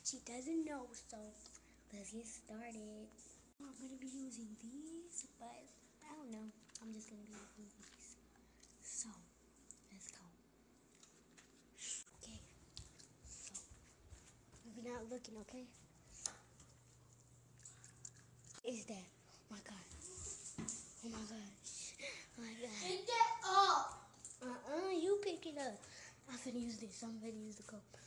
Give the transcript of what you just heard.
She doesn't know, so let's get started. I'm gonna be using these, but I don't know. I'm just gonna be using these. So let's go. Okay. So we're not looking, okay? Is that? Oh my God. Oh my gosh. Oh my God. Pick it up. You pick it up. I'm finna use this. I'm finna use the cup.